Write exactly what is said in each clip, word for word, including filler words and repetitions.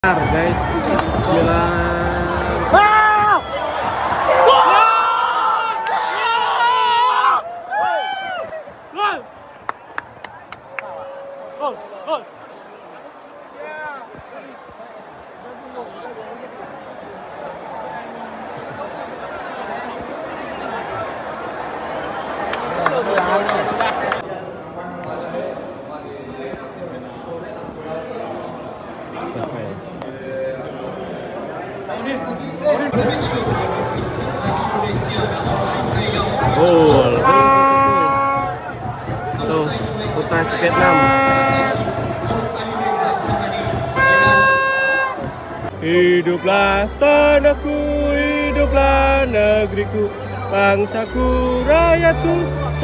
Guys, Bismillah. Gol, gol. Gol. Tuh, putra Vietnam. Hiduplah tanahku, hiduplah negeriku, bangsaku, rakyatku,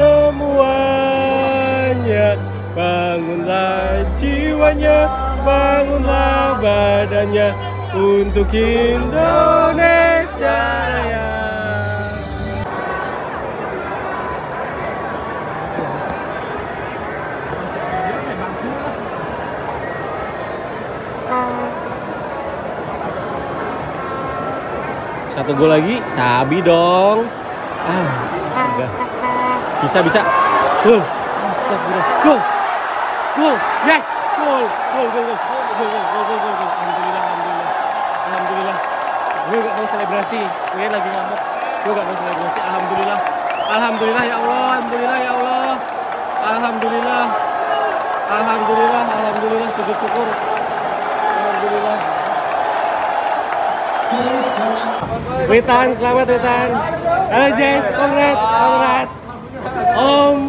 semuanya. Bangunlah jiwanya, bangunlah badannya untuk Indonesia Raya. Satu gol lagi, sabi dong. Ah, sudah. Bisa bisa. Gol. Astagfirullah. Gol. Gol. Yes. Gol. Gol gol gol. Gol gol gol gol gol. Alhamdulillah, alhamdulillah. Alhamdulillah. Gue gak mau selebrasi. Gue lagi ngamuk. Gue gak mau selebrasi. Alhamdulillah. Alhamdulillah ya Allah. Alhamdulillah ya Allah. Alhamdulillah. Alhamdulillah. Alhamdulillah. Sujud syukur. Alhamdulillah. Witan, selamat Witan. Halo Jess, congrats, congrats. Om.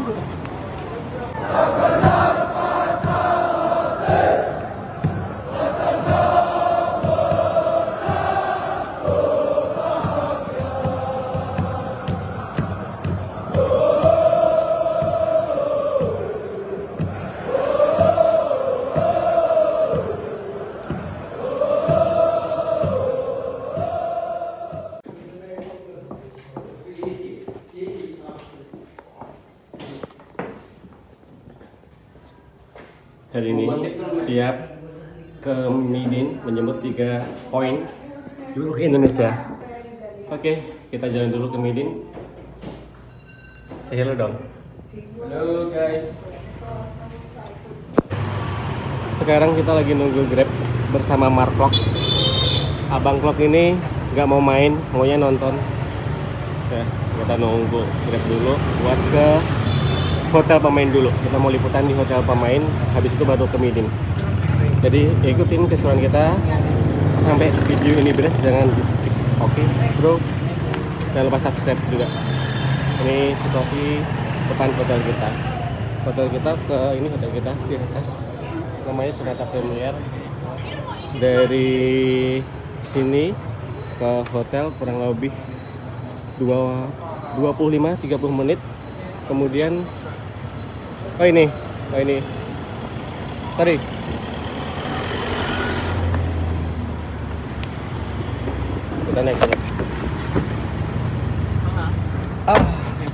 Hari ini siap ke Midin menjemput tiga poin dulu ke Indonesia. Oke, kita jalan dulu ke Midin. Say hello dong. Halo guys. Sekarang kita lagi nunggu Grab bersama Mark. Abang Vlog ini nggak mau main, maunya nonton. Ya, kita nunggu Grab dulu buat ke hotel pemain dulu. Kita mau liputan di hotel pemain, habis itu baru ke Midin. Jadi ikutin keseruan kita sampai video ini beres, jangan di skip. Oke bro, jangan lupa subscribe juga. Ini situasi depan hotel kita. Hotel kita ke ini hotel kita di atas, namanya Sonata Premier. Dari sini ke hotel kurang lebih dua puluh lima tiga puluh menit. Kemudian oh ini, oh ini, sorry. Kita naik sana. Ah, oke.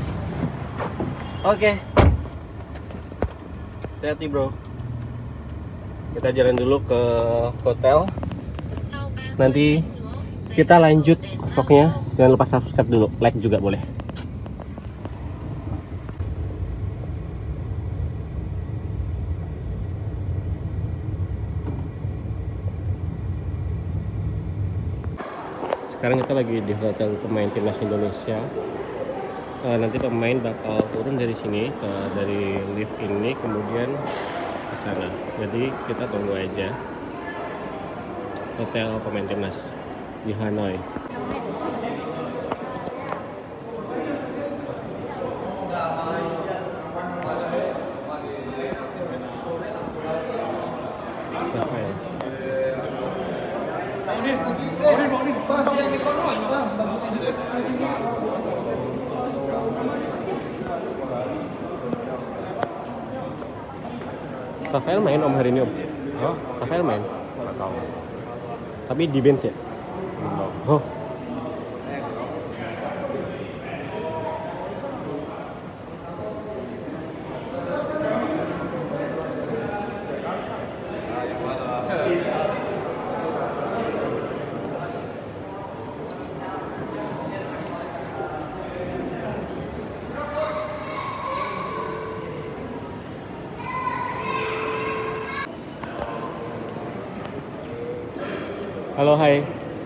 Okay. Hati-hati bro. Kita jalan dulu ke hotel. Nanti kita lanjut vlognya. Jangan lupa subscribe dulu, like juga boleh. Sekarang kita lagi di hotel pemain timnas Indonesia. Uh, nanti pemain bakal turun dari sini ke dari lift ini, kemudian ke sana. Jadi kita tunggu aja hotel pemain timnas di Hanoi. Rafael main om hari ini om? Oh, Rafael main? Nggak tahu. Tapi di bench ya? Belum. Oh. Halo, hai.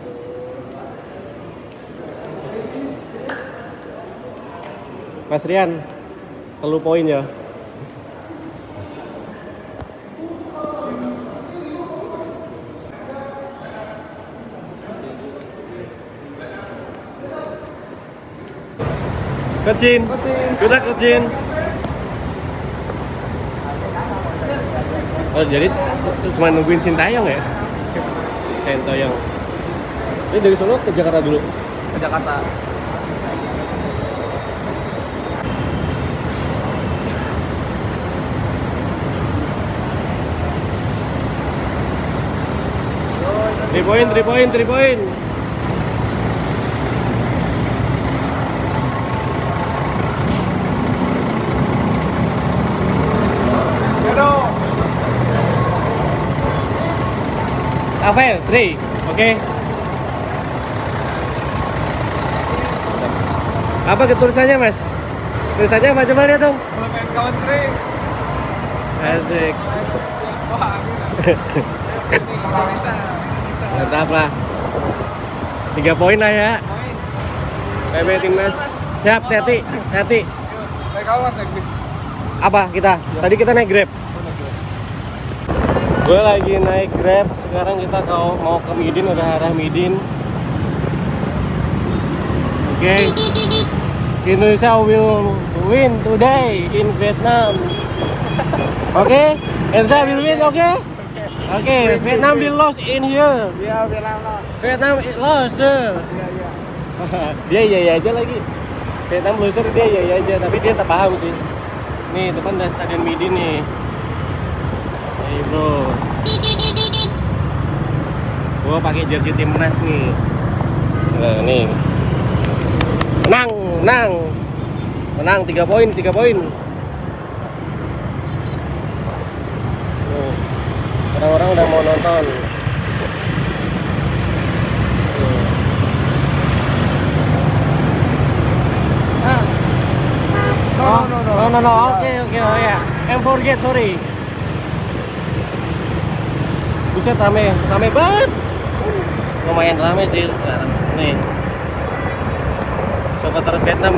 Mas Rian, telu poin ya. Kecin, udah kecin. Oh jadi cuma nungguin Sintayong ya? Sintayong. Ini dari Solo ke Jakarta dulu? Ke Jakarta. Three point, three point, three point. Rafael, three, oke. Okay. Apa tulisannya mas? Tulisannya apa coba lihat dong? Main country. Asik. Wah, bisa. Mantap lah. Tiga poin lah ya. P B Timnas. Siap, hati, hati. Naik kau mas, naik bis. Apa kita? Tadi kita naik Grab. Gue lagi naik Grab. Sekarang kita kau mau ke Midin, udah arah Midin. Oke. Okay. Indonesia will win today in Vietnam. Oke, okay? Indonesia will win, oke? Okay? Oke, okay. Vietnam will lose in here. Iya, Vietnam lost. Vietnam lost. Iya, iya. Dia iya iya aja lagi. Vietnam loser dia iya iya aja, tapi dia tak paham sih. Nih, depan ada Stadion Midin nih. Hey bro, gua pakai jersey timnas nih. Nah, nih, menang, menang, menang tiga poin, tiga poin. Orang-orang udah mau nonton. Ah. No, no, no, no, no, no. Oke, oke, oh ya. I'm forget, sorry. Buset rame, rame banget. Lumayan rame sih sekarang. Nih, supporter Vietnam.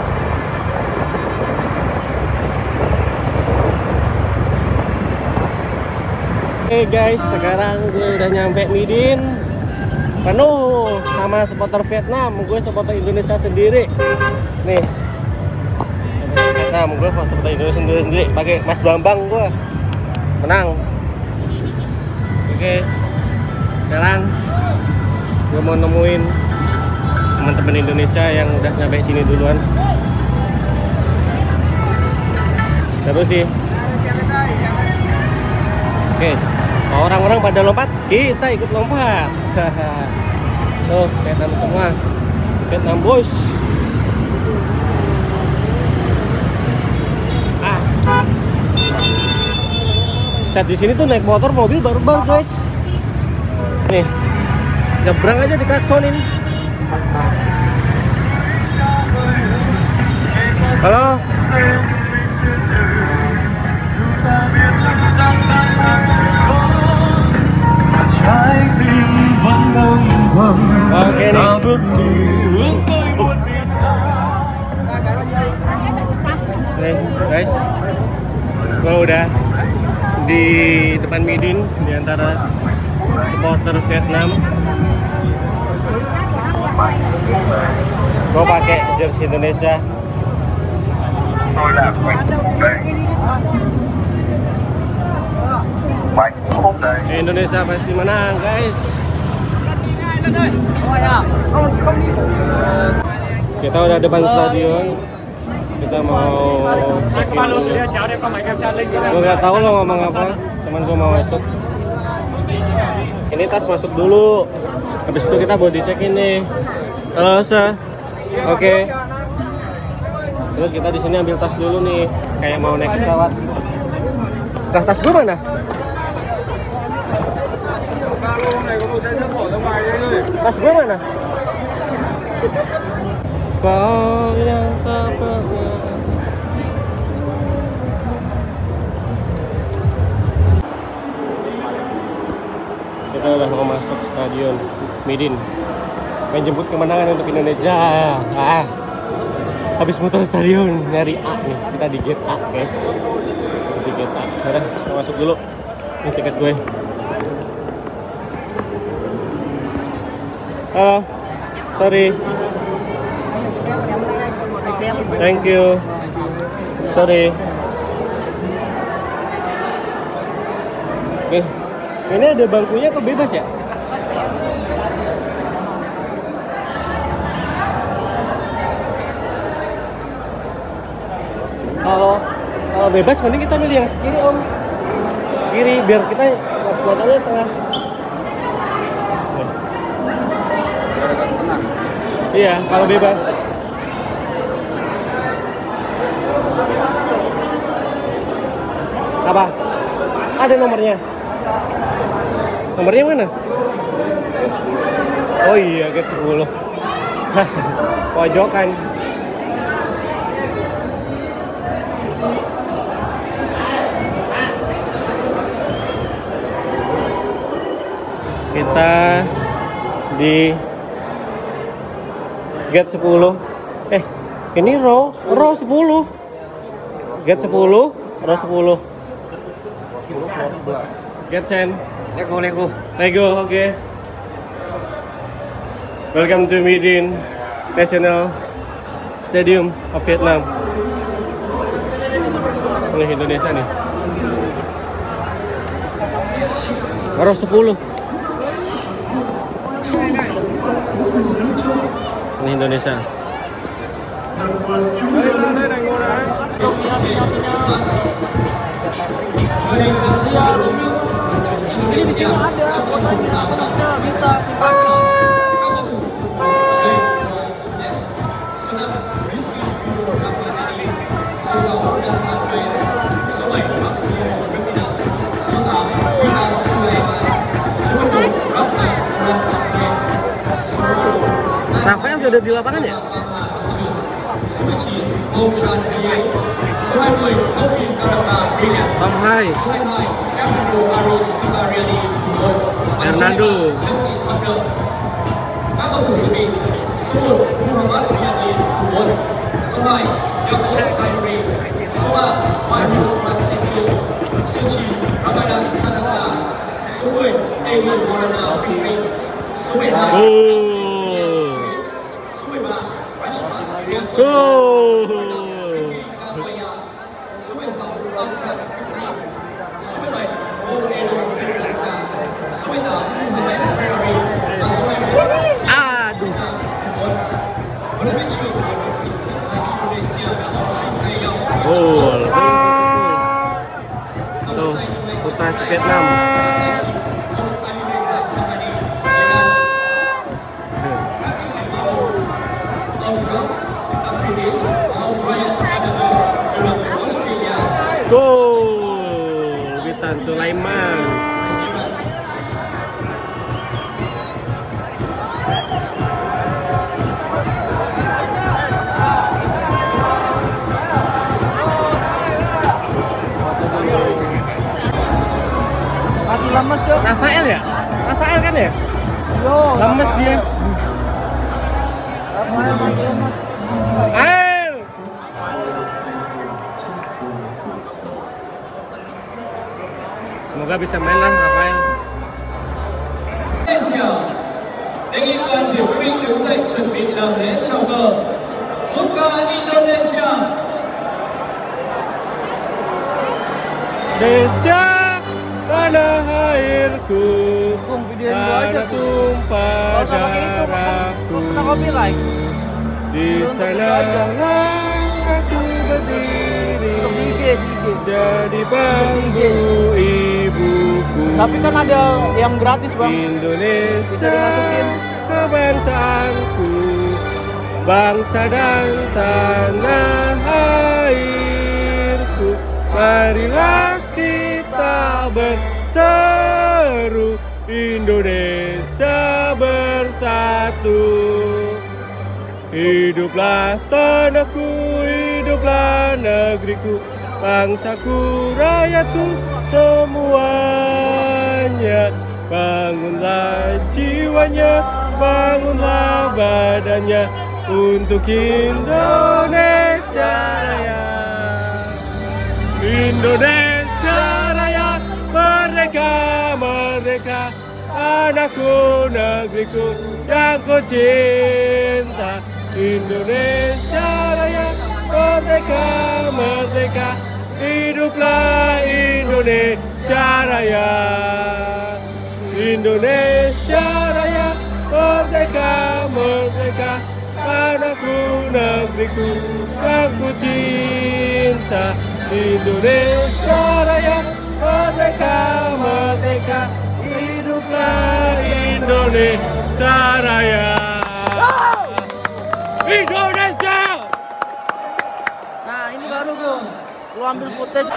Oke okay guys, sekarang gue udah nyampe Midin. Penuh sama supporter Vietnam. Gue supporter Indonesia sendiri. Nih, Vietnam, gue supporter Indonesia sendiri. Pakai Mas Bambang gue. Menang. Oke, sekarang gue mau nemuin teman-teman Indonesia yang udah nyampe sini duluan. Terus sih. Oke, orang-orang pada lompat, kita ikut lompat. Tuh, Vietnam semua, Vietnam boys. Ah. Saat di sini tuh naik motor, mobil baru-baru guys. Nih, nyebrang aja diklaksonin. Halo. Oke nih. Nih guys, gue udah di depan Midin di antara supporter Vietnam. Gue pakai jersey Indonesia. Indonesia pasti menang guys. Kita udah depan stadion. Kita mau cek dulu. Gue nggak tahu lo ngomong apa, teman gue mau masuk. Ini tas masuk dulu. Habis itu kita body check ini. Halo se, oke. Terus kita di sini ambil tas dulu nih, kayak mau naik pesawat. Nah, tas gue mana? Tas gue mana? Kau yang tak pernah. Kita Kita udah mau masuk stadion Midin. Main jemput kemenangan untuk Indonesia. Ah. Habis muter stadion nyari A nih. Kita di gate A, guys. Di gate A. Udah, kita masuk dulu. Ini tiket gue. Oh, sorry. Thank you. Sorry. Oke. Ini ada bangkunya kok bebas ya? Kalau kalau bebas mending kita milih yang kiri, Om. Kiri biar kita fotonya tengah. Iya, kalau bebas. Apa? Ada nomornya. Nomornya mana? Oh iya, gate sepuluh. Pojokan. Kita di gate sepuluh. Eh, ini row row sepuluh. Gate sepuluh, row sepuluh. Gate ten. Lego, Lego. Lego, oke. Okay. Welcome to Midin National Stadium of Vietnam. Ini Indonesia nih. Row sepuluh. Ini Indonesia. Rafael udah di lapangan ya? Tom Hai, Fernando, oh. Oh. Aduh. Gol. Tuh, putra Vietnam. Gol, Witan Sulaiman. Masih lemes tuh. Rafael ya? Rafael kan ya? Yo, Lemes dia. Rafael masih lemes. Ayo. Semoga bisa main lah Rafael. Indonesia, tanah airku, Bung, videoin gua aja tuh. tumpah Kalau usah pakai itu, kan darahku. kena copyright. Di sana aku berdiri, Untuk di I G, di I G. jadi bangku ibuku. Tapi kan ada yang gratis, Bang. Indonesia, Bisa dimasukin. kebangsaanku, bangsa dan tanah airku. Marilah kita berseru, Indonesia bersatu. Hiduplah tanahku, hiduplah negeriku, bangsaku, rakyatku, semuanya bangunlah jiwanya, bangunlah badannya untuk Indonesia Raya. Indonesia Raya, merdeka, merdeka, anakku, negeriku yang ku cinta. Indonesia Raya, merdeka, merdeka, hiduplah Indonesia Raya. Indonesia Raya, merdeka, merdeka, anakku, negeriku yang ku cinta. Indonesia Raya, merdeka, merdeka, hiduplah Indonesia Raya. Indonesia. Nah, ini baru Gung. Lu ambil footage.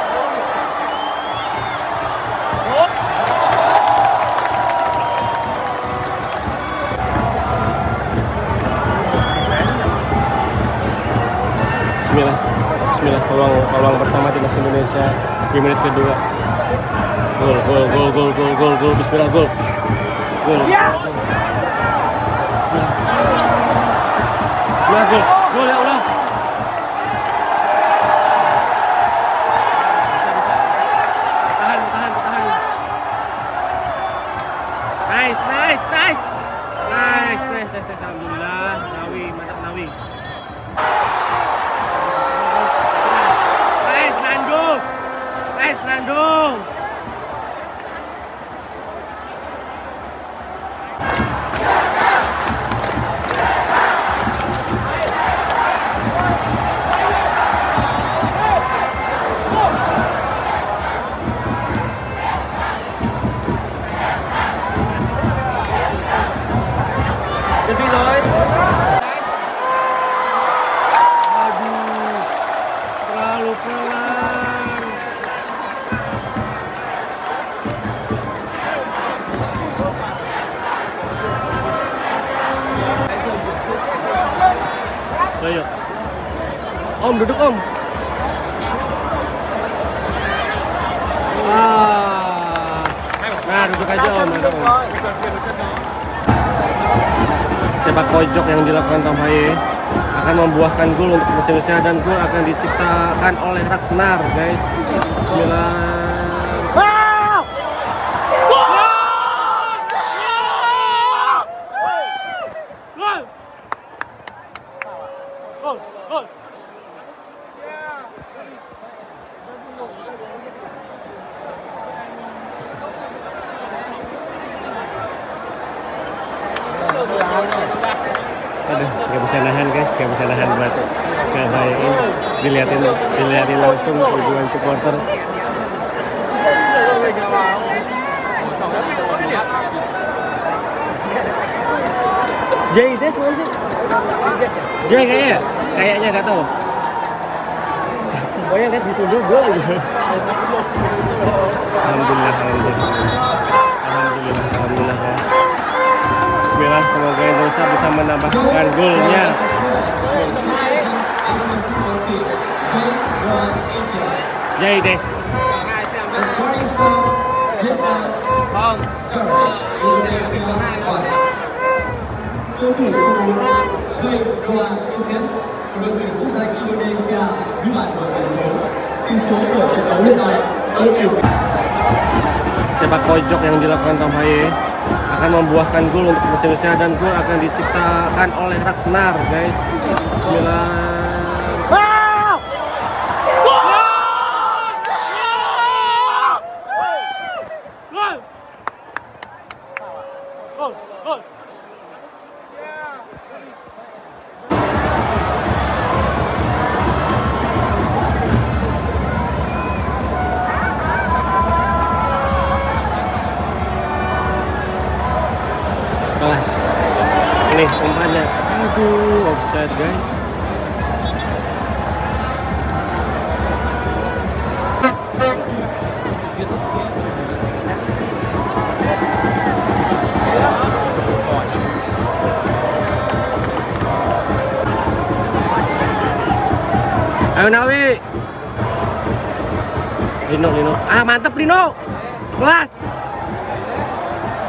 Bismillah, Bismillah, peluang peluang pertama timnas Indonesia di menit kedua. Gol, gol, gol, gol, gol, gol, gol, Bismillah, gol, gol. Bismillah, Bismillah, gol, gol ya Allah. Tahan, tahan, tahan. Nice, nice, nice, nice, nice, nice, alhamdulillah. Nawi, mantap Nawi. Nice, Nandung. Jadi Lloyd. Aduh, terlalu pelan. Ayo. Om, duduk Om. Ah. Nah, duduk aja Om. Ada, Om. Sepak pojok yang dilakukan Tom Haye akan membuahkan gol untuk timnas Indonesia dan gol akan diciptakan oleh Ragnar, guys. Bismillah. Gol, gol. Aduh, nggak bisa nahan guys, nggak bisa nahan buat ngebayain. Dilihatin, dilihatin langsung ribuan supporter. Jay Des mana sih? Jay kayaknya, kayaknya nggak tahu. Pokoknya lihat disuduh gol aja. Alhamdulillah, alhamdulillah, alhamdulillah, alhamdulillah. Bismillah, semoga Indonesia bisa menambahkan golnya. Jay Des. Sepak pojok yang dilakukan Tom Haye akan membuahkan gol untuk timnas Indonesia dan gol akan diciptakan oleh Ragnar, guys. Bismillah. Gol, gol. Kelas. Ini umpannya. Aduh, offside, guys. Ayo Nawi. Lino, Lino. Ah, mantap Lino. Kelas.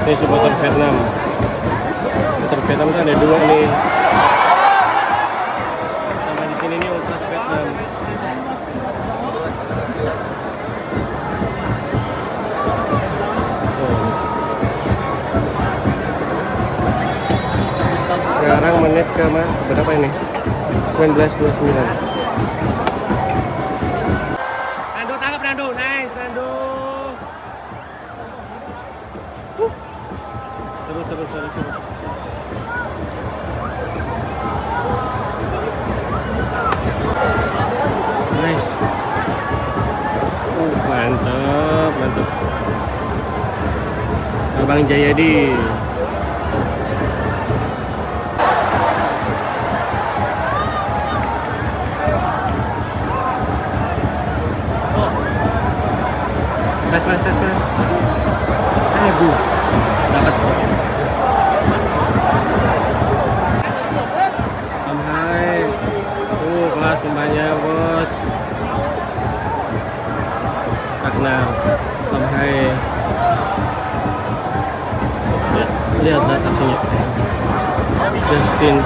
Ini supporter Vietnam. Supporter Vietnam tuh ada dua nih. Sama di sini nih Ultras Vietnam. Sekarang menit ke berapa ini? sembilan belas dua puluh sembilan. Nando tangkap Nando, nice Nando. Uh. Seru seru seru seru. Nice. Uh, mantap mantap. Abang Jayadi. Tes tes tes tes. Aduh, dapat. Om hai. Tuh kelas semuanya bos. Karena Om hai. Lihat, lihat aksinya. Justin.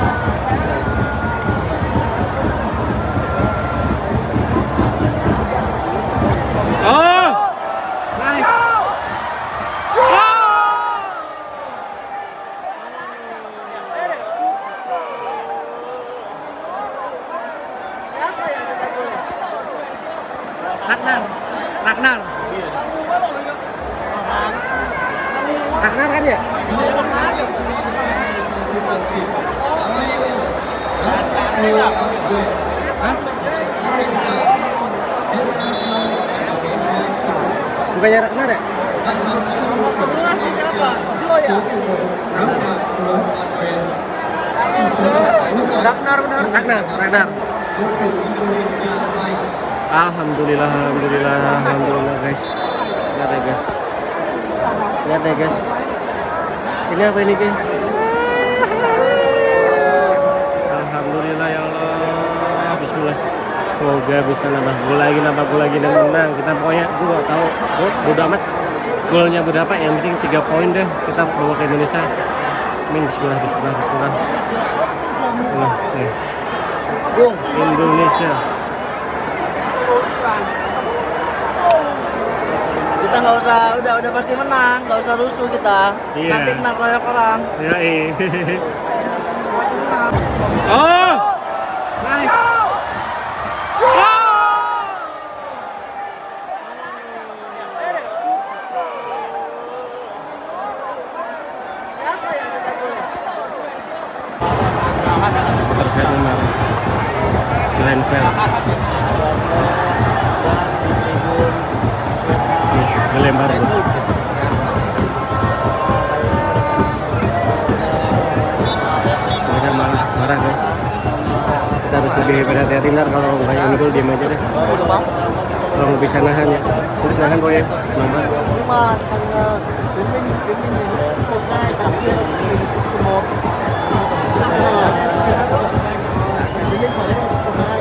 Oh! Ragnar, Ragnar, Ragnar kan ya? Hah? Bukannya Ragnar ya? Sebelas siapa? Jo ya? Ragnar benar. Ragnar, Ragnar. Alhamdulillah, alhamdulillah, alhamdulillah guys. Lihat ya guys. Lihat ya guys. Ini apa ini guys? Alhamdulillah ya Allah. Bismillah. Semoga bisa nambah gol lagi, nambah gol lagi dan menang. Kita pokoknya gue gak tahu. Gue bodo amat. Golnya berapa? Yang penting tiga poin deh. Kita bawa ke Indonesia. Amin. Bismillah, Bismillah, Bismillah. Bismillah. Nih. Bung, Indonesia. kita nggak usah, udah udah pasti menang, nggak usah rusuh kita. Iya. Nanti kena keroyok orang. Ya eh. Pasti menang. Oh, nice. Oh. Siapa yang kita golnya? Terkait nomor Glenville. Gelembang. Mereka marah, marah guys. Kita harus lebih hati-hati ntar kalau kayak ini gol diem aja deh. Kalau nggak bisa nahan ya, sulit nahan boy ya. Lambat. Nhưng mà thằng Tiến Minh, Tiến Minh thì một hai, thằng kia là một. Thằng Tiến Minh phải lên một hai.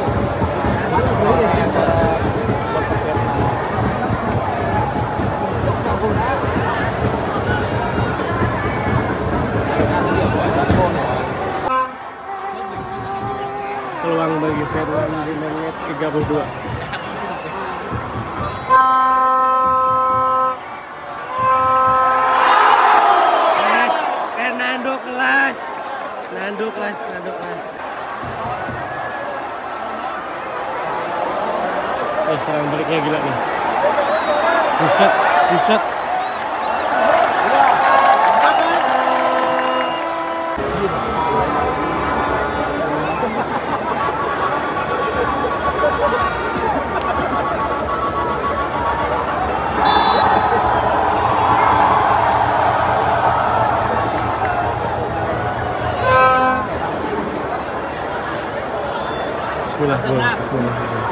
Peluang bagi Vietnam di menit tiga puluh dua. Fernando kelas, Nando kelas, Nando kelas. Oh, serang baliknya gila nih. Buset, buset. Bismillah, bismillah, bismillah.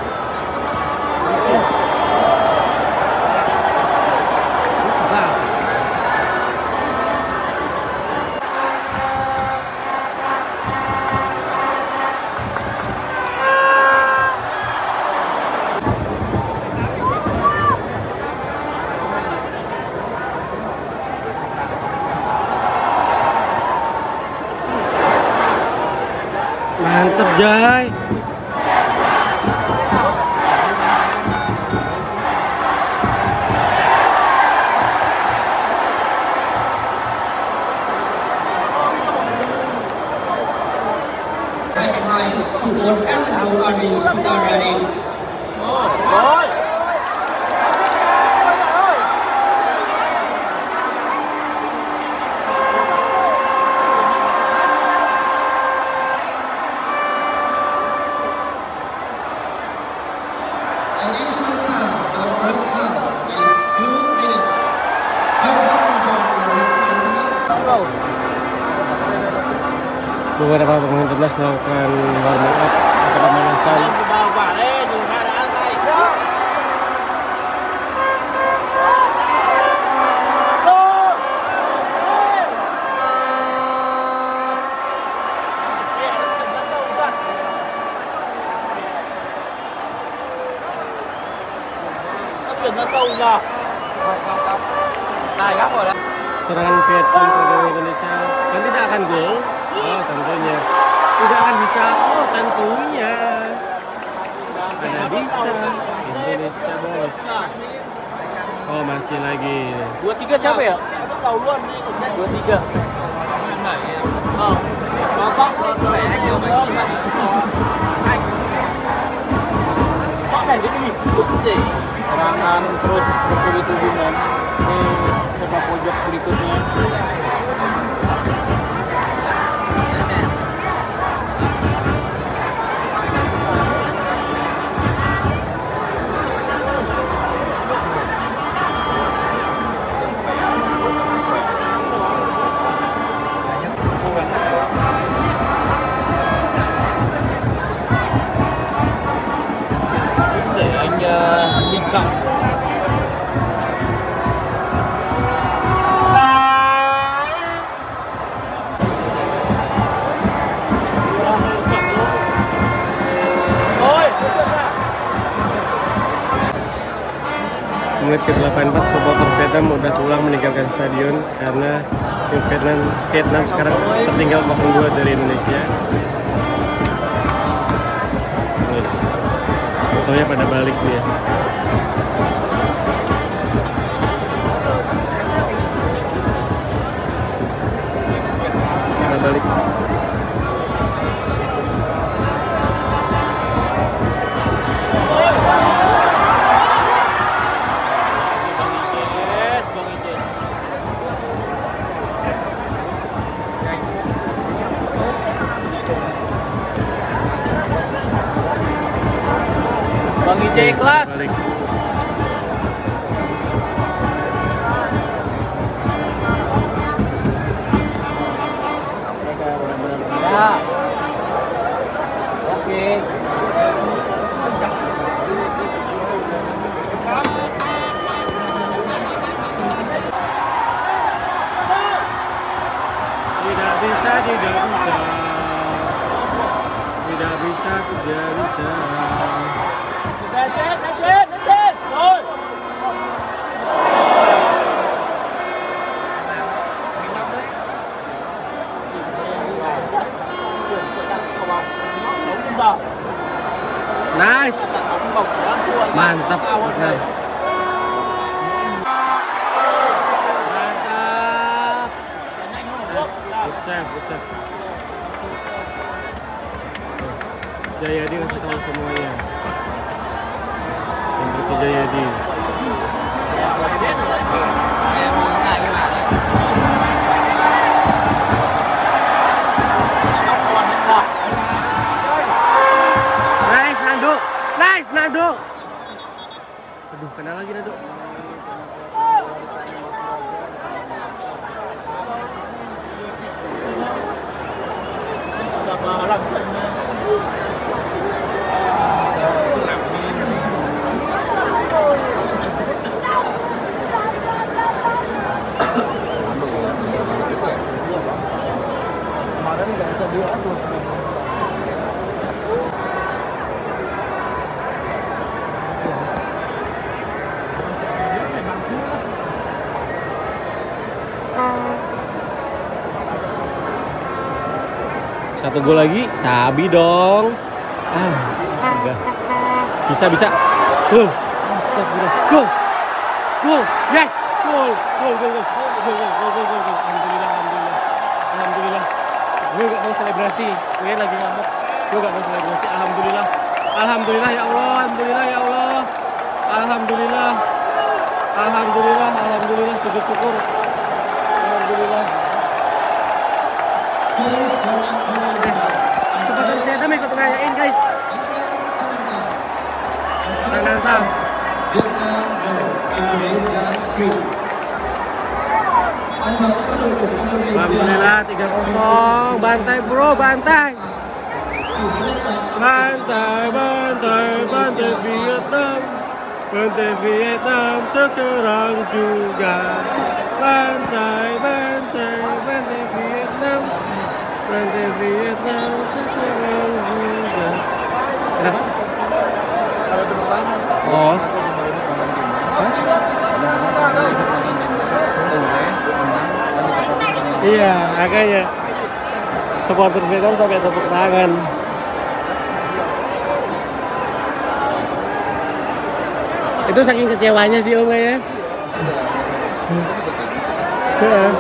Jai. Thủ môn Fernando Aris đã ready. Rồi. Additional time for the first half is two minutes. First half result will be Beberapa pemain timnas melakukan warming up atau pemanasan. Bao quả đấy, dùng hai đã ăn tay. Nó chuyển ra sâu nhờ. Này góc rồi đấy. Serangan Vietnam ke gawang Indonesia kan tidak akan gol. Oh tentunya tidak akan bisa. Oh tentunya ada bisa Indonesia bos. Oh masih lagi. Dua tiga siapa ya? Đầu luôn đi. Dua tiga. Oh. Bapak khỏe nhiều hơn. Anh. Kok này cái gì? Sút gì? Serangan terus bertubi-tubi men. Ini sepak pojok berikutnya. Để anh uh, Minh Trọng. Menit ke delapan puluh empat supporter Vietnam udah pulang meninggalkan stadion karena tim Vietnam Vietnam sekarang tertinggal nol dua dari Indonesia. Nih, fotonya pada balik nih ya. Pada balik. Bang Ije ikhlas. Balik. Ya. Oke. Tidak bisa, tidak bisa. Tidak bisa, tidak bisa. Lên trên, lên trên, lên trên. Rồi. Nice. Mantap. Nah. Mantap. Good save, good save. Jayadi ngasih tahu semuanya. Yang Coach Jayadi. Nice Nando, nice Nando. Aduh, kena lagi Nando. Làm thân Kemarin nggak bisa diatur. Satu gol lagi, sabi dong. Ah, enggak. Bisa bisa. Gol. Astagfirullah. Gol. Gol. Yes. Gol. Gol gol gol. Gol gol gol gol gol. Alhamdulillah alhamdulillah. Alhamdulillah. Gue gak mau selebrasi. Gue lagi ngamuk. Gue gak mau selebrasi. Alhamdulillah. Alhamdulillah ya Allah. Alhamdulillah ya Allah. Alhamdulillah. Alhamdulillah. Alhamdulillah. Sujud syukur. Alhamdulillah. Supporter Vietnam ikut ngerayain guys. Sananta. Vietnam nol, Indonesia tiga. Anwar Chandra Indonesia. Alhamdulillah tiga kosong. Bantai bro, bantai. Bantai, bantai, bantai Vietnam. Bantai Vietnam sekarang juga. Bantai, bantai, bantai Vietnam. Bantai Vietnam sekarang juga. Kenapa? Ada tepuk tangan. Oh. Aku sama hidup nonton timnas. Benar-benar sama hidup nonton timnas. Ure, menang, dan ditepukin sama. Iya, makanya supporter Vietnam sampai tepuk tangan. Itu saking kecewanya sih Om ya. Heeh.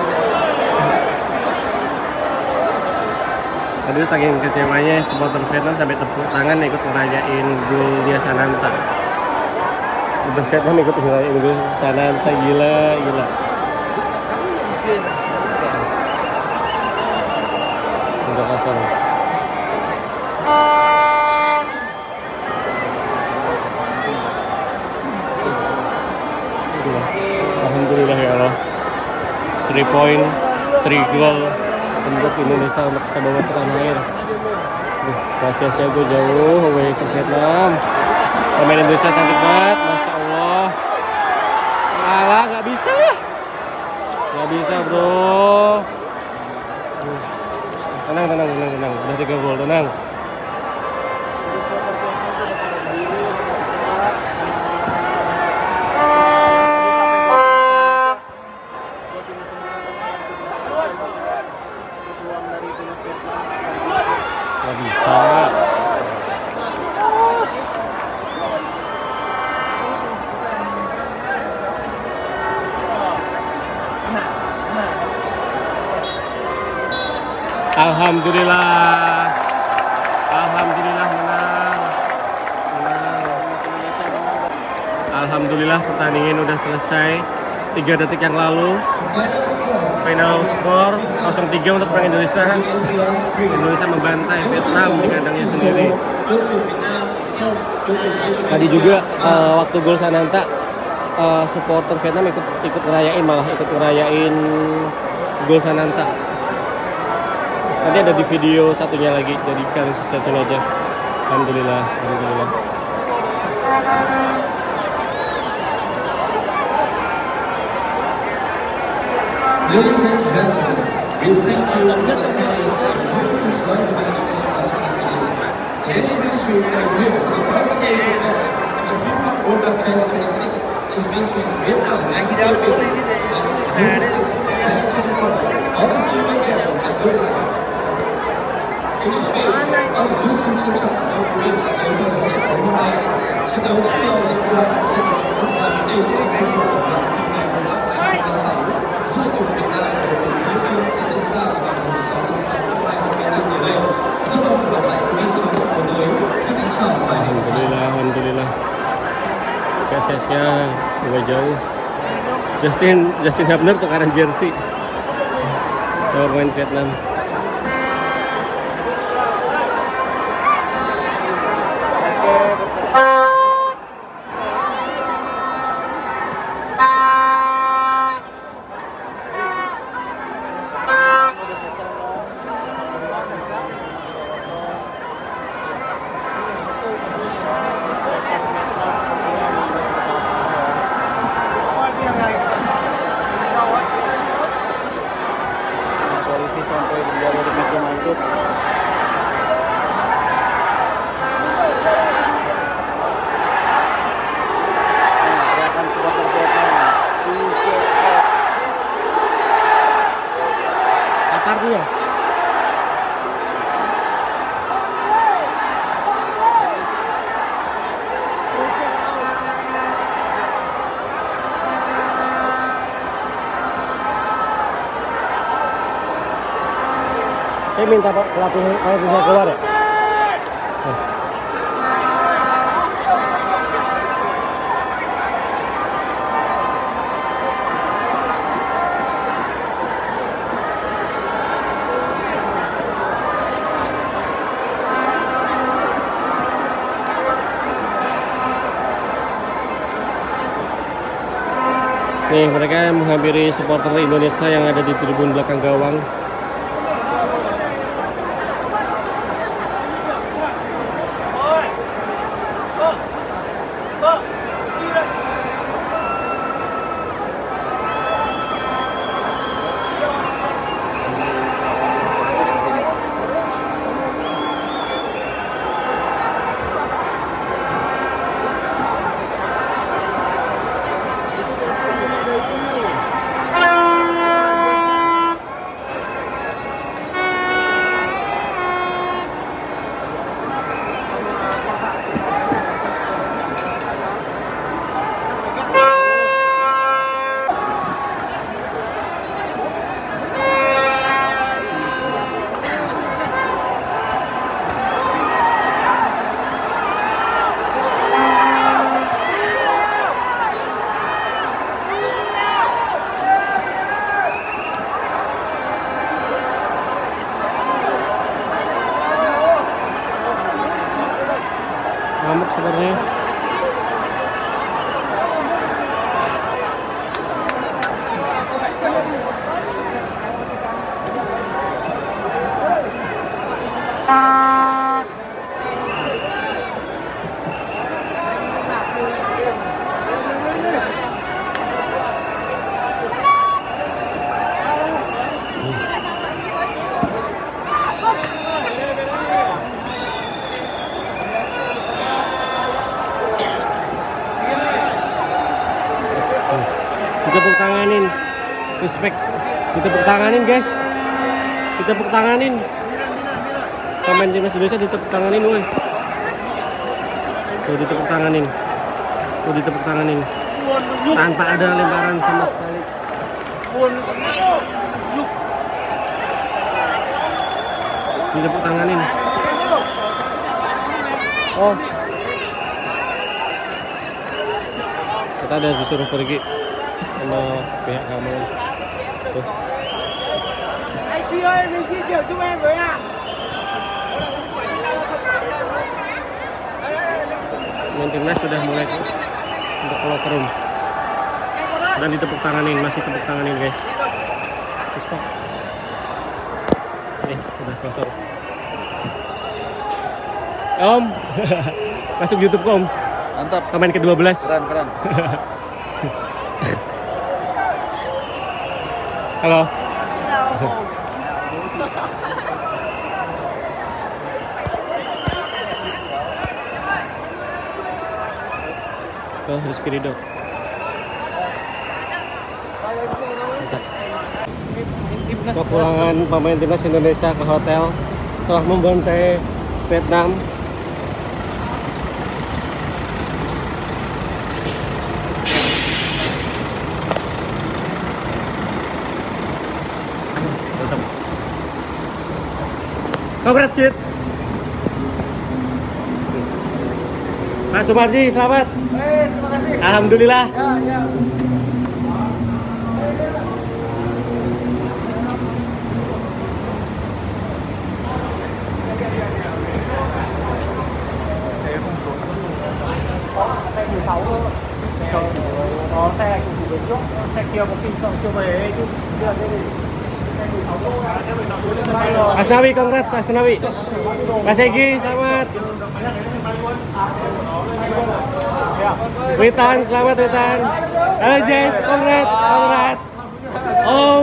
Aduh saking kecewanya supporter Vietnam sampai tepuk tangan ikut ngerayain gol dia Sananta. Supporter Vietnam ikut ngerayain gol Sananta, gila gila. Udah kosong. Alhamdulillah ya Allah. three point, three goal untuk Indonesia untuk kita bawa ke tanah air. Duh, sia-sia gue jauh away ke Vietnam. Pemain Indonesia cantik banget, masya Allah. Alah, nggak bisa lah. Nggak bisa bro. Duh. Tenang, tenang, tenang, tenang. Udah tiga gol, tenang. Nggak bisa. Alhamdulillah. Alhamdulillah menang. Menang. Alhamdulillah pertandingan udah selesai. tiga detik yang lalu. Final skor nol tiga untuk orang Indonesia. Indonesia membantai Vietnam di kandangnya sendiri. Tadi juga uh, waktu gol Sananta, uh, supporter Vietnam ikut ikut ngerayain, malah ikut ngerayain gol Sananta. Nanti ada di video satunya lagi, jadi kalian tonton aja. Alhamdulillah, alhamdulillah. Ladies and gentlemen, we thank you for the attendance and hope you enjoyed the match as much as we did. Next week we will have here for the qualification match in the FIFA World Cup twenty twenty-six. This means between Vietnam and the Philippines on June sixth, twenty twenty-four. I'll see you again at good night. Kính thưa quý vị, ông Chúa xin trân trọng cảm ơn quý vị đã đến với trận đấu hôm nay. Trận đấu tiếp theo diễn ra tại sân vận động quốc gia Mỹ Đình trong khuôn khổ của năm hai nghìn không trăm hai mươi sáu. Giữa tuyển Việt Nam và tuyển Philippines sẽ diễn ra vào ngày sáu tháng sáu năm hai nghìn không trăm hai mươi đây. Rất mong gặp lại quý vị trong trận đấu tới. Xin kính chào và hẹn gặp lại. Alhamdulillah, alhamdulillah. Kesesnya juga jauh. Justin Justin Hubner tukaran jersey. Sama pemain Vietnam. Polisi sampai minta pelatih pelatihnya keluar ya? Nih, mereka menghampiri supporter Indonesia yang ada di tribun belakang gawang. Ngamuk sebenarnya. Ditepuk tanganin, respect, ditepuk tanganin guys, ditepuk tanganin, pemain timnas Indonesia ditepuk tanganin, woi, tuh ditepuk tanganin, tuh ditepuk tanganin, tanpa ada lemparan sama sekali. Ditepuk tanganin. Oh, kita ada disuruh pergi sama pihak keamanan. Tuh. Pemain timnas sudah mulai untuk ke locker room dan ditepuk tanganin, masih tepuk tanganin guys. Stop. Nih, udah kosong. Om, masuk YouTube Om. Mantap. Pemain ke dua belas. Keren, keren. Halo. Tuh, Rizky Ridho. Kepulangan pemain timnas Indonesia ke hotel setelah membantai Vietnam. Congrats, Sid. Pak Sumarji, selamat. Eh, terima kasih. Alhamdulillah. Ya, ya. Có xe của chủ trước, xe kia có kinh sợ chưa về chứ chưa đây thì Asnawi, congrats Asnawi. Mas Egi, selamat. Witan, selamat Witan. Halo Jess, congrats, congrats. Om.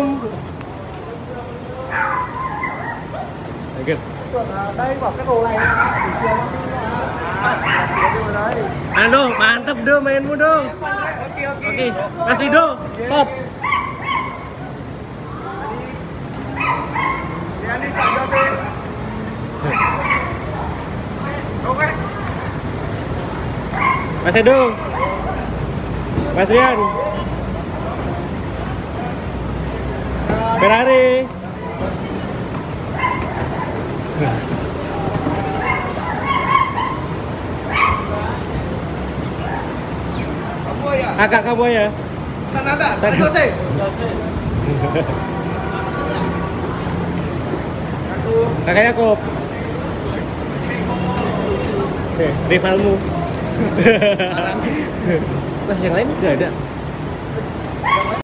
đây bảo cái đồ này Anu, mantep Do mainmu Do. Oke, kasih Do, top. Oke. Mas Edo, Mas Rian, Ferrari. Kakak kamu ya? Nada, selesai. Kakak Yakob. Eh, rivalmu. Nah, yang lain nggak ada.